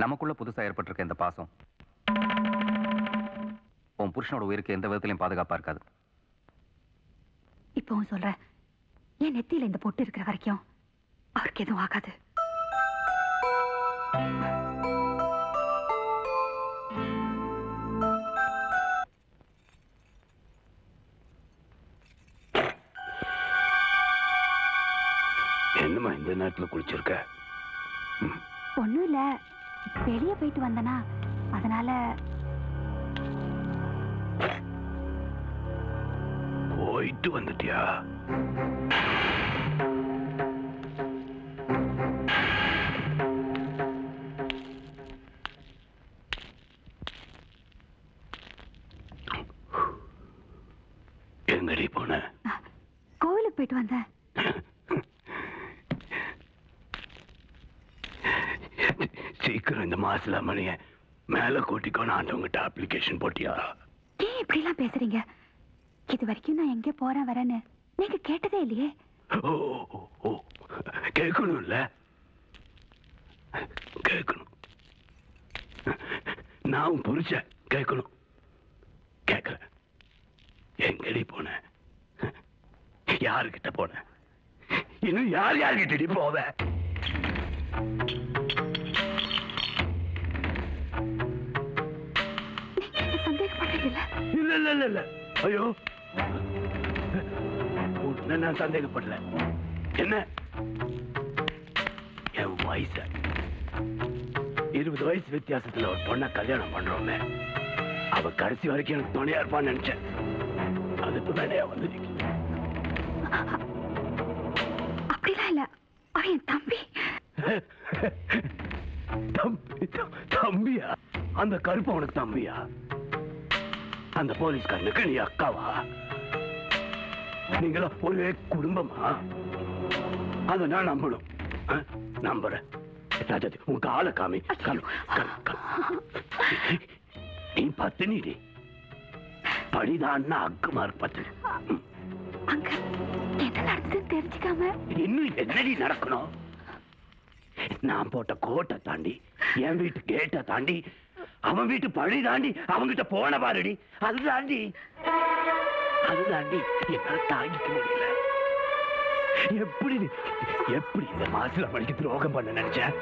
நமக்குள்ள புதுசா ஏற்பட்டிருக்க இந்த பாசம் உன் புருஷனோட உயிருக்கு எந்த விதத்திலையும் பாதுகாப்பா இருக்காது. இப்பவும் சொல்ற, என் நெத்தியில இந்த பொட்டு இருக்கிற வரைக்கும் அவருக்கு எதுவும் ஆகாது. என்னமா இந்த நேரத்துல குளிச்சிருக்க? ஒண்ணும் இல்ல, வெளியே போயிட்டு வந்தனா அதனால. போயிட்டு வந்துட்டியா? எங்கடி போன? கோவிலுக்கு போயிட்டு வந்தேன். சீக்கிரம் இந்த மாசில மணிய மேல கூட்டிக்கோன்னு ஆண்டவங்கிட்ட அப்ளிகேஷன் போட்டியா? ஏன் இப்படி எல்லாம் பேசுறீங்க? இது வரைக்கும் நான் எங்க போறேன் வரேன்னு நீங்க கேட்டதே இல்லையே. ஓ கேட்கணும் இல்ல? கேட்கணும். நான் புரிச்ச கேட்கணும். கேட்கல. எங்கடி போன? யாருக்கிட்ட போன? இன்னும் யார்கிட்ட போவ? இல்ல இல்ல இல்ல இல்ல. ஐயோ, நான் சந்தேகப்படல. என்ன என் வயசு 20 வயசு வித்தியாசத்துல ஒரு பொண்ண கல்யாணம் பண்றோமே, அவ கடைசி வரைக்கும் எனக்கு துணையா இருப்பான்னு நினைச்சேன். அதுக்கு வேலையா வந்து அப்படிலாம் இல்ல, அவன் தம்பி. தம்பியா? அந்த கருப்பு அவனுக்கு தம்பியா? அந்த போலீஸ்காரனுக்கு நீ அக்காவா? நீங்களா ஒரே குடும்பமா? அத நான் நம்பணும். நம்புறேன். உங்க ஆளை காமி. நீ பத்தினி படிதான் அக்குமார் பத்து. தெரிஞ்சுக்காம இன்னும் என்னடி நடக்கணும்? நான் போட்ட கோட்டை தாண்டி, என் வீட்டு கேட்டை தாண்டி, அவன் வீட்டு பழி தாண்டி அவங்கிட்ட போன பாருடி. அதுதாண்டி என்னால தாங்கிக்க முடியல. எப்படி இந்த மாசில மணிக்கு துரோகம் பண்ண நினைச்சேன்?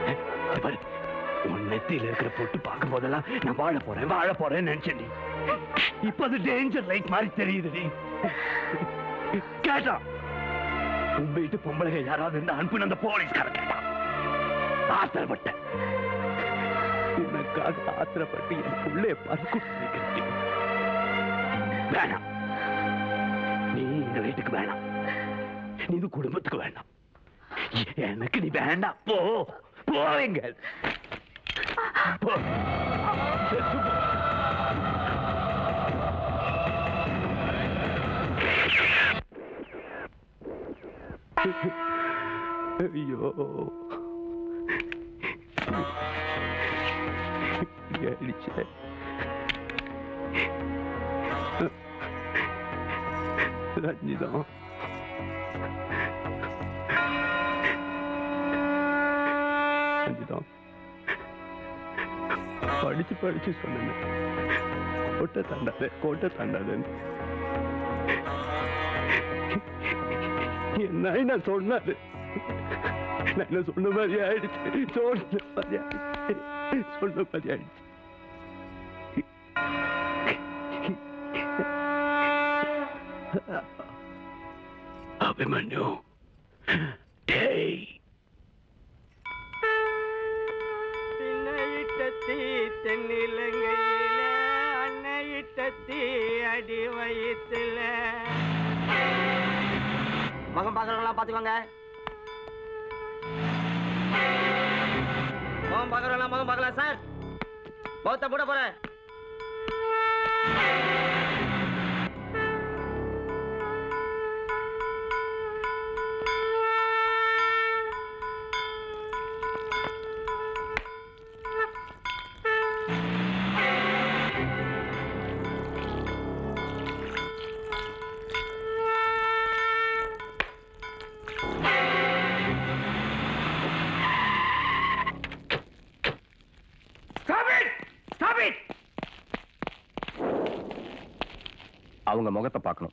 உன் நெத்தியில இருக்கிற பொட்டு பார்க்கும் போதெல்லாம் நான் வாழ போறேன்னு நினைச்சேன். இப்ப அது டேஞ்சர் லைட் மாதிரி தெரியுதுடி. கேட்டான், உன் வீட்டு பொம்பளை யாராவது இருந்து அனுப்புன அந்த போலீஸ்காரன் கேட்டான். ஆத்திரப்பட்டேன். உனக்காக ஆத்திரப்பட்டு என் பிள்ளைய பறிக்க வேணாம். நீ இந்த வீட்டுக்கு வேணாம், நீ இந்த குடும்பத்துக்கு வேணாம். எனக்கு நீ வேண்டாம். போவீங்க. ஐயோ, அடிச்ச ரஞ்சிதம். படிச்சு சொன்ன கோட்டை தாண்டாத என்ன சொன்னாரு. நான் சொன்ன மாதிரி ஆயிடுச்சு. சொன்ன மாதிரி ஆயிடுச்சு. அபிமன்யு, தென்னிலங்கையில அன்னையிட்டத்தி அடி வயிற்றுல. மகம் பாக்குறவங்களா பாத்துக்கோங்க. மகம் பாக்குறவங்களா மகம் பார்க்கலாம் சார். பௌத்த போட போறேன். அவங்க முகத்தை பார்க்கணும்.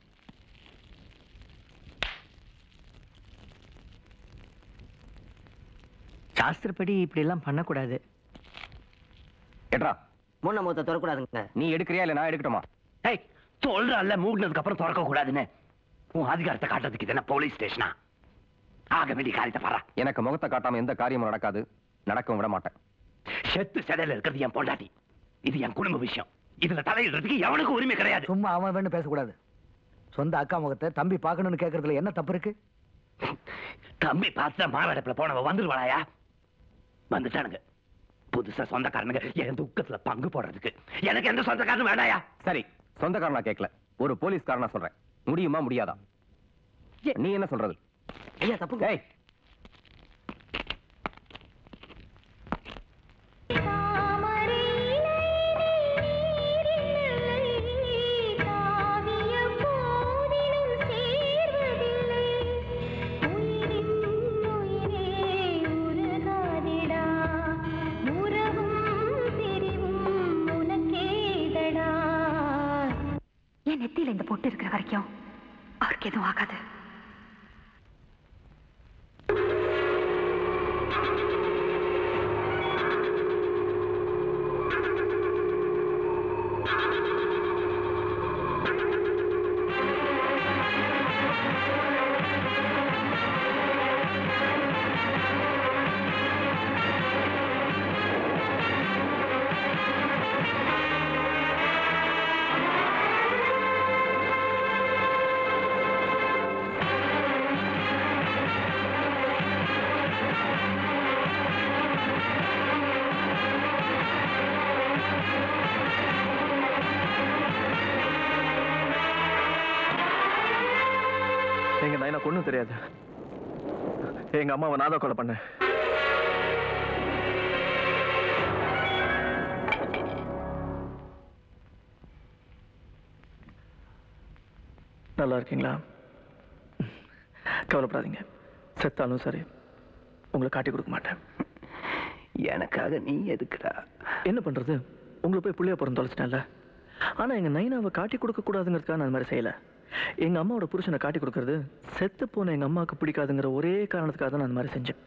சாஸ்திரப்படி இப்படி எல்லாம் பண்ணக்கூடாது. எட்ரா, முன்ன மூத்த திறக்கூடாதுங்க. நீ எடுக்கிறியா இல்ல நான் எடுக்கட்டுமா? ஏய், சொல்றல்ல மூடினதுக்கு அப்புறம் திறக்க கூடாதுன்னு. உன் அதிகாரத்தை காட்டுறதுக்கு இது என்ன போலீஸ் ஸ்டேஷனா? ஆக வேண்டிய காரியத்தை பாரா. எனக்கு முகத்தை காட்டாம எந்த காரியமும் நடக்காது, நடக்கவும் விட மாட்டேன். செத்து செதையில இருக்கிறது என் பொண்டாட்டி. இது என் குடும்ப விஷயம். இதுல தலையிடுறதுக்கு எவனுக்கும் உரிமை கிடையாது. சும்மா அவன் வேணும் பேசக்கூடாது. சொந்த அக்கா முகத்தை தம்பி பார்க்கணும்னு கேட்கறதுல என்ன தப்பு இருக்கு? தம்பி பார்த்து மாவட்டத்துல போனவ வந்துருவாளாயா? வந்துட்டானுங்க புதுசா சொந்தக்காரனுங்க என் துக்கத்துல பங்கு போடுறதுக்கு. எனக்கு எந்த சொந்தக்காரனும் வேண்டாயா? சரி, சொந்தக்காரனா கேட்கல, ஒரு போலீஸ்காரனா சொல்றேன். முடியுமா முடியாதா? நீ என்ன சொல்றது? ஐயா தப்பு. ஏய், என் நெத்தியில இந்த பொட்டு இருக்கிற வரைக்கும் அவருக்கு எதுவும் ஆகாது. எங்க நைனா ஒண்ணும் தெரியாது. எங்க அம்மாவை நான் தான் கொலை பண்ணேன். நல்லா இருக்கீங்களா? கவலைப்படாதீங்க, செத்தாலும் சரி உங்களை காட்டி கொடுக்க மாட்டேன். எனக்காக நீ எதுக்குடா? என்ன பண்றது, உங்களை போய் புள்ளைய பிறந்து தொலைச்சிட்டேன்ல. ஆனா எங்க நைனாவை காட்டி கொடுக்க கூடாதுங்கிறதுக்காக நான் அந்த மாதிரி செய்யல. எங்க அம்மாவோட புருஷனை காட்டி கொடுக்கறது செத்து போன எங்க அம்மாவுக்கு பிடிக்காதுங்கிற ஒரே காரணத்துக்காக தான் நான் அந்த மாதிரி செஞ்சேன்.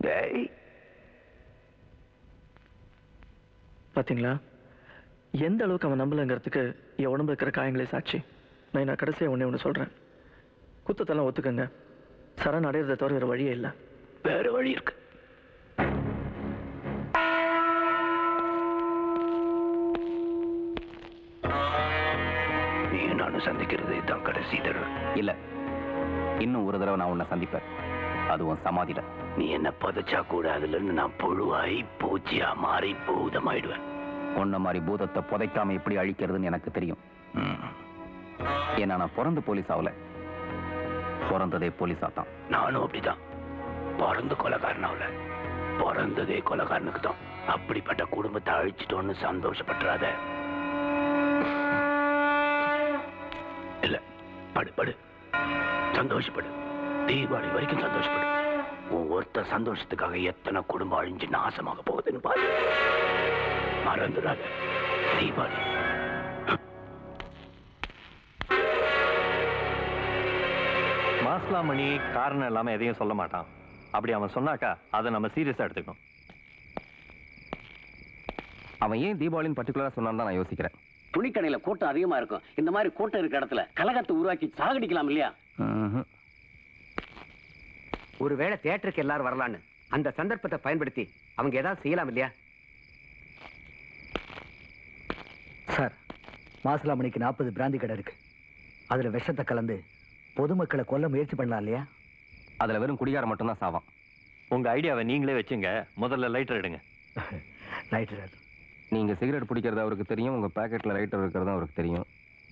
பாத்தீங்களா எந்த அளவுக்கு அவன் நம்பலங்கிறதுக்கு என் உடம்புல இருக்கிற காயங்களே சாட்சி. நான் கடைசியா ஒண்ணு சொல்றேன், குத்தத்தெல்லாம் ஒத்துக்கங்க. சரண் அடையிறதை தவிர வேற வழியே இல்லை. வேற வழி இருக்கு. நீ நானும் சந்திக்கிறது இதுதான் கடைசி தடவை. இல்ல, இன்னும் ஒரு தடவை நான் உன்னை சந்திப்பேன், அதுவும் சமாதியில. நீ என்ன பதச்சா கூட அதுல இருந்து நான் புழுவாய் பூச்சியா மாறி பூதமாயிடுவேன். உன்ன மாதிரி பூதத்தை புதைக்காம எப்படி அழிக்கிறதுன்னு எனக்கு தெரியும். ஏன்னா நான் பிறந்து போலீஸ் ஆகல, பிறந்ததே போலீஸா தான். நானும் அப்படிதான். பிறந்து கொலைகாரனாவல, பிறந்ததே கொலைகாரனுக்கு தான். அப்படிப்பட்ட குடும்பத்தை அழிச்சிட்டோன்னு சந்தோஷப்பட்டுறாத. இல்ல, படு படு, சந்தோஷப்படு. தீபாவளி வரைக்கும் சந்தோஷப்படு. ஒவ்வொருத்த சந்தோஷத்துக்காக எத்தனை குடும்பம் அழிஞ்சு நாசமாக போகுதுன்னு பாரு. மறந்துடாத தீபாவளி. மாஸ்லாமணி காரணம் இல்லாம எதையும் சொல்ல மாட்டான். அப்படி அவன் சொன்னாக்கா அதை நம்ம சீரியஸா எடுத்துக்கணும். அவன் ஏன் தீபாவளின்னு பர்டிகுலரா சொன்னான்னு தான் நான் யோசிக்கிறேன். துணிக்கடையில கூட்டம் அதிகமா இருக்கும். இந்த மாதிரி கூட்டம் இருக்கிற இடத்துல கலகத்தை உருவாக்கி சாகடிக்கலாம் இல்லையா? ஒருவேளை தியேட்டருக்கு எல்லாரும் வரலான்னு அந்த சந்தர்ப்பத்தை பயன்படுத்தி அவங்க ஏதாவது செய்யலாம் இல்லையா? சார், மாசிலாமணிக்கு 40 பிராந்தி கடை இருக்கு. அதுல விஷத்தை கலந்து பொதுமக்களை கொல்ல முயற்சி பண்ணலாம் இல்லையா? அதுல வெறும் குடிகாரம் மட்டும்தான் சாவான். உங்க ஐடியாவை நீங்களே வச்சுங்க. முதல்ல லைட்டர் எடுங்க. லைட்டர். நீங்க சிகரெட் பிடிக்கிறது அவருக்கு தெரியும், உங்க பாக்கெட்ல லைட்டர் இருக்கிறது அவருக்கு தெரியும்.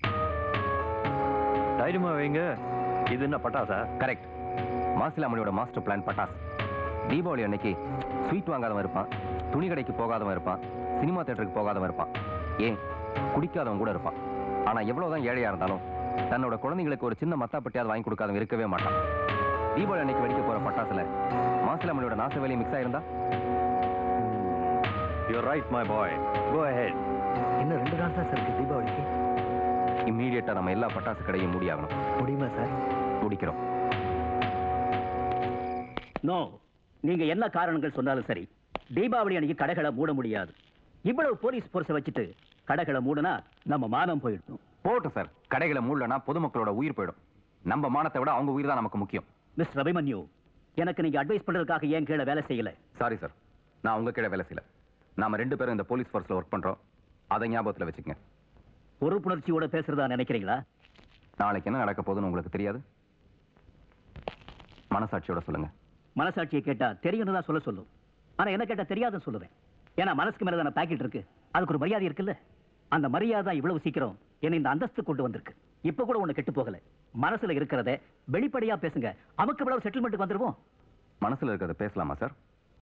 தைரியமா வைங்க. இது என்ன பட்டாசா? கரெக்ட். மாசிலாமணியோட மாஸ்டர் பிளான் பட்டாஸ். தீபாவளி அன்னைக்கு ஸ்வீட் வாங்காதவன் இருப்பான், துணி கடைக்கு போகாதவன் இருப்பான், சினிமா தியேட்டருக்கு போகாதவன் இருப்பான், ஏன் குடிக்காதவன் கூட இருப்பான். ஆனா எவ்வளவுதான் ஏழையா இருந்தாலும் தன்னோட குழந்தைங்களுக்கு ஒரு சின்ன மத்தாப்பட்டியாவது வாங்கி கொடுக்காதவன் இருக்கவே மாட்டான். தீபாவளி அன்னைக்கு வெடிக்க போற பட்டாசுல மாசிலாமணியோட நாச வேலையை மிக்ஸ் ஆயிருந்தா? You're right, my boy. Go ahead. இன்னும் 2 நாள் தான் சார் இருக்கு தீபாவளிக்கு. இம்மீடியட்டா நம்ம எல்லா பட்டாசு கடையும் மூடியாகணும். முடியுமா சார்? முடிக்கிறோம். நோ, நீங்க என்ன காரணங்கள் சொன்னாலும் சரி, தீபாவளி அன்னைக்கு கடைகளை மூட முடியாது. இவ்வளவு போலீஸ் போர்ஸை வச்சுட்டு கடைகளை மூடனா நம்ம மானம் போயிடும். போட்டும் சார், கடைகளை மூடலனா பொதுமக்களோட உயிர் போயிடும். நம்ம மானத்தை விட அவங்க உயிர் தான் நமக்கு முக்கியம். மிஸ்டர் அபிமன்யு, எனக்கு நீங்க அட்வைஸ் பண்றதுக்காக ஏன் கீழே வேலை செய்யல? சாரி சார், நான் உங்க கீழே வேலை செய்யல. நாம 2 பேரும் இந்த போலீஸ் ஃபோர்ஸ்ல ஒர்க் பண்றோம். அதை ஞாபகத்துல வச்சுக்கங்க. பொறுப்புணர்ச்சியோட பேசுறதா நினைக்கிறீங்களா? நாளைக்கு என்ன நடக்க போகுதுன்னு உங்களுக்கு தெரியாது. மனசாட்சியோட சொல்லுங்க. மனசாட்சியை கேட்டா தெரியும்னு தான் சொல்லும். ஆனா என்ன கேட்டா தெரியாதுன்னு சொல்லுவேன். ஏன்னா மனசுக்கு மேலதான பாக்கெட் இருக்கு, அதுக்கு ஒரு மரியாதை இருக்குல்ல. அந்த மரியாதை இவ்வளவு சீக்கிரம் என்ன இந்த அந்தஸ்து கொண்டு வந்திருக்கு. இப்ப கூட ஒண்ணு கெட்டு போகல. மனசுல இருக்கிறத வெளிப்படையா பேசுங்க. நமக்கு இவ்வளவு செட்டில்மெண்ட்டுக்கு வந்துருவோம். மனசுல இருக்கிறத பேசலாமா சார்?